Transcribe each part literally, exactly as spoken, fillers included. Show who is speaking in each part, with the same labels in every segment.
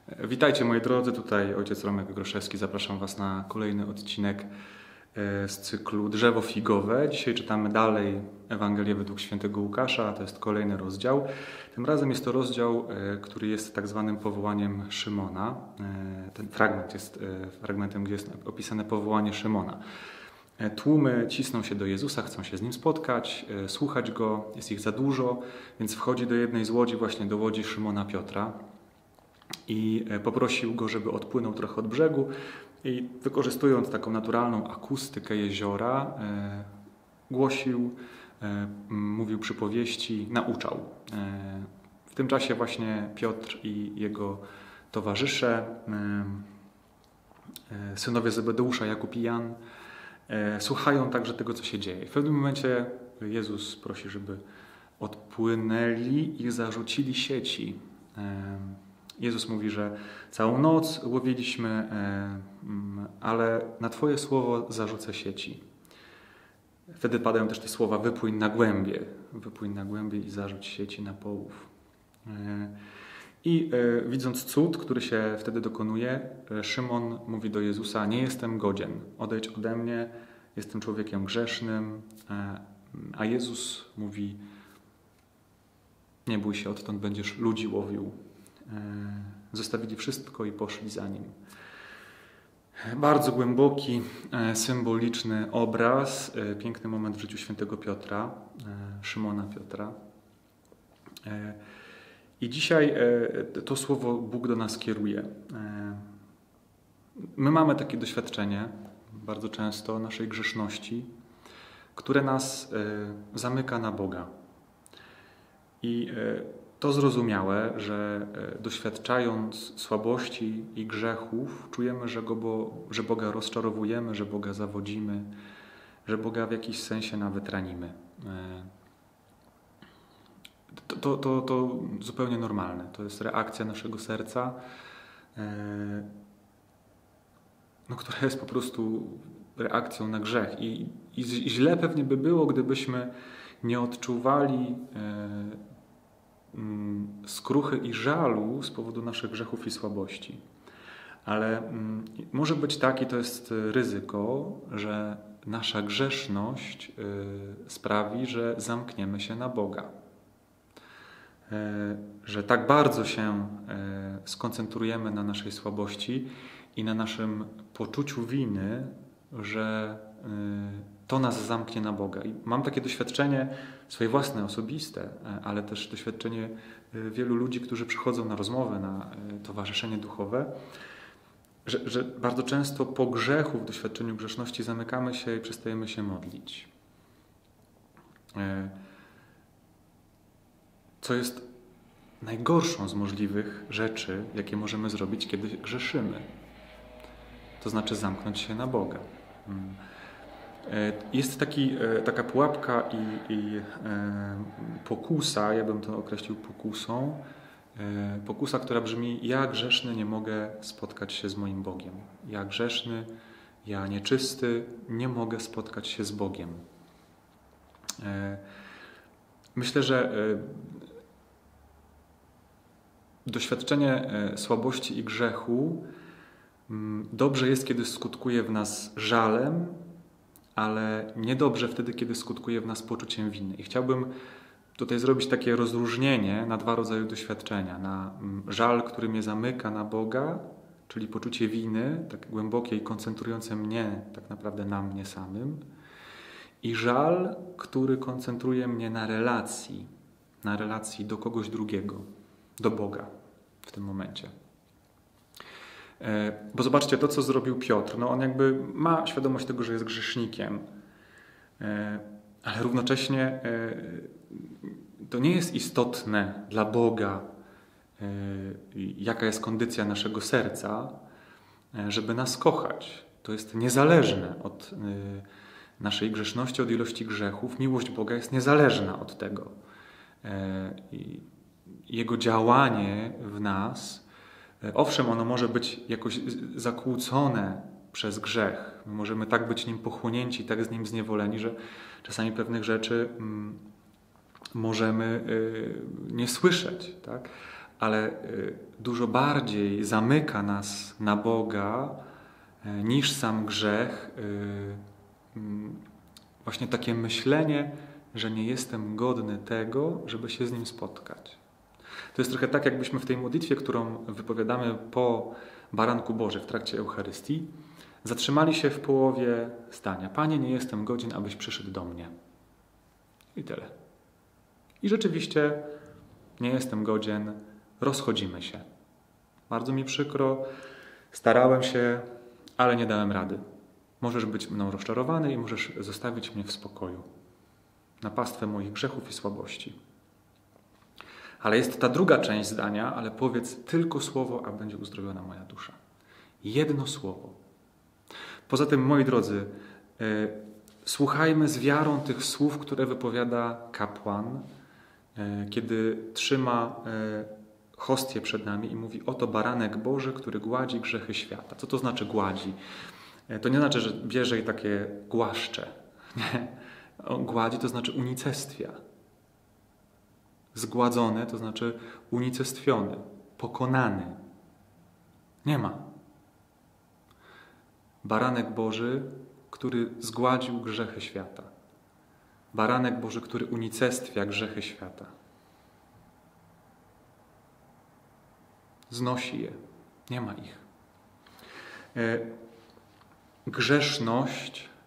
Speaker 1: Witajcie moi drodzy, tutaj ojciec Romek Groszewski. Zapraszam Was na kolejny odcinek z cyklu Drzewo figowe. Dzisiaj czytamy dalej Ewangelię według świętego Łukasza, to jest kolejny rozdział. Tym razem jest to rozdział, który jest tak zwanym powołaniem Szymona. Ten fragment jest fragmentem, gdzie jest opisane powołanie Szymona. Tłumy cisną się do Jezusa, chcą się z Nim spotkać, słuchać Go, jest ich za dużo, więc wchodzi do jednej z łodzi, właśnie do łodzi Szymona Piotra i poprosił Go, żeby odpłynął trochę od brzegu i wykorzystując taką naturalną akustykę jeziora, głosił, mówił przypowieści, nauczał. W tym czasie właśnie Piotr i jego towarzysze, synowie Zebedeusza, Jakub i Jan, słuchają także tego, co się dzieje. W pewnym momencie Jezus prosi, żeby odpłynęli i zarzucili sieci. Jezus mówi, że całą noc łowiliśmy, ale na Twoje słowo zarzucę sieci. Wtedy padają też te słowa: wypłyń na głębie, wypłyń na głębie i zarzuć sieci na połów. I widząc cud, który się wtedy dokonuje, Szymon mówi do Jezusa: nie jestem godzien, odejdź ode mnie, jestem człowiekiem grzesznym. A Jezus mówi: nie bój się, odtąd będziesz ludzi łowił. Zostawili wszystko i poszli za Nim. Bardzo głęboki, symboliczny obraz, piękny moment w życiu świętego Piotra, Szymona Piotra. I dzisiaj to słowo Bóg do nas kieruje. My mamy takie doświadczenie bardzo często naszej grzeszności, które nas zamyka na Boga. I to zrozumiałe, że doświadczając słabości i grzechów, czujemy, że, go, bo, że Boga rozczarowujemy, że Boga zawodzimy, że Boga w jakiś sensie nawet ranimy. To, to, to, to zupełnie normalne. To jest reakcja naszego serca, no, która jest po prostu reakcją na grzech. I, i źle pewnie by było, gdybyśmy nie odczuwali skruchy i żalu z powodu naszych grzechów i słabości. Ale może być tak, i to jest ryzyko, że nasza grzeszność sprawi, że zamkniemy się na Boga. Że tak bardzo się skoncentrujemy na naszej słabości i na naszym poczuciu winy, że to nas zamknie na Boga. I mam takie doświadczenie swoje własne, osobiste, ale też doświadczenie wielu ludzi, którzy przychodzą na rozmowę, na towarzyszenie duchowe, że, że bardzo często po grzechu, w doświadczeniu grzeszności zamykamy się i przestajemy się modlić. Co jest najgorszą z możliwych rzeczy, jakie możemy zrobić, kiedy grzeszymy. To znaczy zamknąć się na Boga. Jest taki, taka pułapka i, i pokusa, ja bym to określił pokusą, pokusa, która brzmi: ja grzeszny nie mogę spotkać się z moim Bogiem. Ja grzeszny, ja nieczysty nie mogę spotkać się z Bogiem. Myślę, że doświadczenie słabości i grzechu dobrze jest, kiedy skutkuje w nas żalem, ale niedobrze wtedy, kiedy skutkuje w nas poczuciem winy. I chciałbym tutaj zrobić takie rozróżnienie na dwa rodzaje doświadczenia. Na żal, który mnie zamyka na Boga, czyli poczucie winy, tak głębokie i koncentrujące mnie tak naprawdę na mnie samym. I żal, który koncentruje mnie na relacji, na relacji do kogoś drugiego, do Boga w tym momencie. Bo zobaczcie, to co zrobił Piotr, no on jakby ma świadomość tego, że jest grzesznikiem, ale równocześnie to nie jest istotne dla Boga, jaka jest kondycja naszego serca, żeby nas kochać. To jest niezależne od naszej grzeszności, od ilości grzechów. Miłość Boga jest niezależna od tego. Jego działanie w nas, owszem, ono może być jakoś zakłócone przez grzech. My możemy tak być nim pochłonięci, tak z nim zniewoleni, że czasami pewnych rzeczy możemy nie słyszeć, tak? ale dużo bardziej zamyka nas na Boga niż sam grzech. Właśnie takie myślenie, że nie jestem godny tego, żeby się z Nim spotkać. To jest trochę tak, jakbyśmy w tej modlitwie, którą wypowiadamy po Baranku Boży w trakcie Eucharystii, zatrzymali się w połowie zdania. Panie, nie jestem godzien, abyś przyszedł do mnie. I tyle. I rzeczywiście nie jestem godzien, rozchodzimy się. Bardzo mi przykro, starałem się, ale nie dałem rady. Możesz być mną rozczarowany i możesz zostawić mnie w spokoju, na pastwę moich grzechów i słabości. Ale jest ta druga część zdania, ale powiedz tylko słowo, a będzie uzdrowiona moja dusza. Jedno słowo. Poza tym, moi drodzy, yy, słuchajmy z wiarą tych słów, które wypowiada kapłan, yy, kiedy trzyma yy, hostię przed nami i mówi: oto baranek Boży, który gładzi grzechy świata. Co to znaczy gładzi? Yy, to nie znaczy, że bierze i takie głaszcze. Nie. On gładzi, to znaczy unicestwia. Zgładzony, to znaczy unicestwiony, pokonany. Nie ma. Baranek Boży, który zgładził grzechy świata. Baranek Boży, który unicestwia grzechy świata. Znosi je. Nie ma ich. Grzeszność,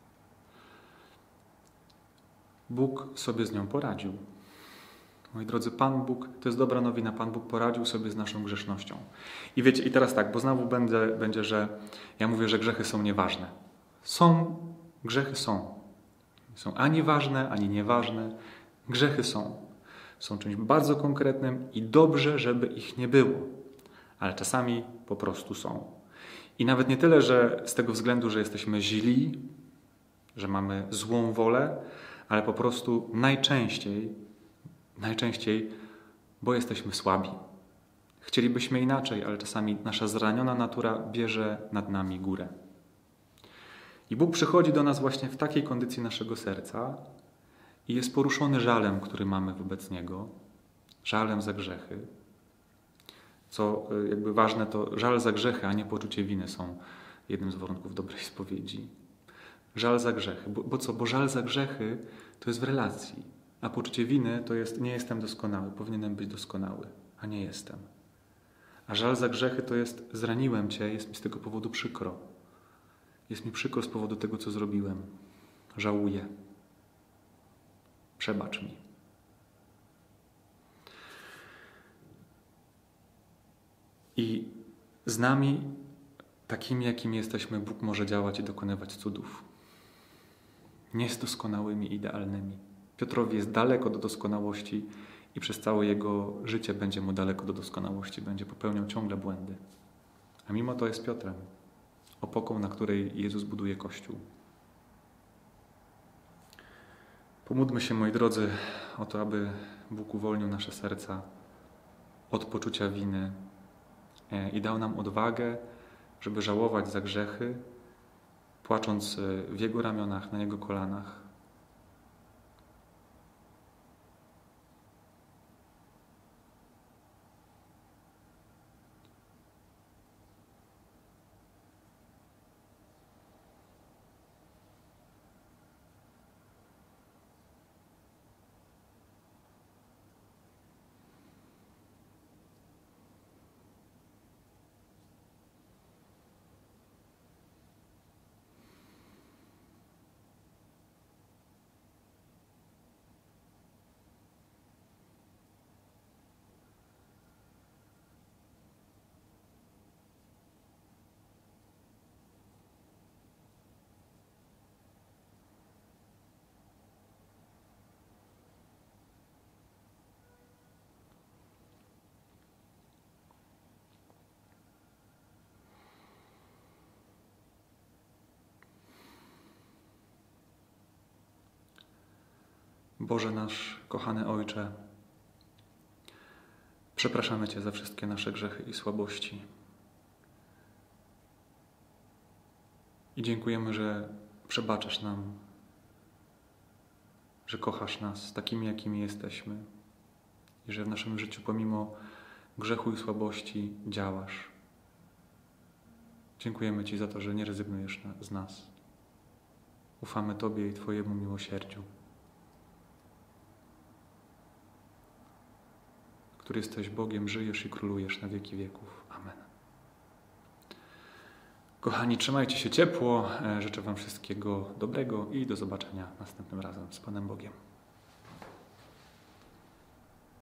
Speaker 1: Bóg sobie z nią poradził. Moi drodzy, Pan Bóg, to jest dobra nowina, Pan Bóg poradził sobie z naszą grzesznością. I wiecie, i teraz tak, bo znowu będzie, będzie, że ja mówię, że grzechy są nieważne. Są, grzechy są. Są ani ważne, ani nieważne. Grzechy są. Są czymś bardzo konkretnym i dobrze, żeby ich nie było. Ale czasami po prostu są. I nawet nie tyle, że z tego względu, że jesteśmy źli, że mamy złą wolę, ale po prostu najczęściej Najczęściej, bo jesteśmy słabi. Chcielibyśmy inaczej, ale czasami nasza zraniona natura bierze nad nami górę. I Bóg przychodzi do nas właśnie w takiej kondycji naszego serca i jest poruszony żalem, który mamy wobec Niego, żalem za grzechy. Co jakby ważne, to żal za grzechy, a nie poczucie winy są jednym z warunków dobrej spowiedzi. Żal za grzechy. Bo, bo co? Bo żal za grzechy to jest w relacji. A poczucie winy to jest: nie jestem doskonały, powinienem być doskonały, a nie jestem. A żal za grzechy to jest: zraniłem Cię, jest mi z tego powodu przykro. Jest mi przykro z powodu tego, co zrobiłem. Żałuję. Przebacz mi. I z nami, takimi jakimi jesteśmy, Bóg może działać i dokonywać cudów. Nie z doskonałymi, idealnymi. Piotrowi jest daleko do doskonałości i przez całe jego życie będzie mu daleko do doskonałości. Będzie popełniał ciągle błędy. A mimo to jest Piotrem, opoką, na której Jezus buduje Kościół. Pomódlmy się, moi drodzy, o to, aby Bóg uwolnił nasze serca od poczucia winy i dał nam odwagę, żeby żałować za grzechy, płacząc w Jego ramionach, na Jego kolanach. Boże nasz, kochany Ojcze, przepraszamy Cię za wszystkie nasze grzechy i słabości. I dziękujemy, że przebaczasz nam, że kochasz nas takimi, jakimi jesteśmy i że w naszym życiu pomimo grzechu i słabości działasz. Dziękujemy Ci za to, że nie rezygnujesz na, z nas. Ufamy Tobie i Twojemu miłosierdziu, który jesteś Bogiem, żyjesz i królujesz na wieki wieków. Amen. Kochani, trzymajcie się ciepło. Życzę Wam wszystkiego dobrego i do zobaczenia następnym razem z Panem Bogiem.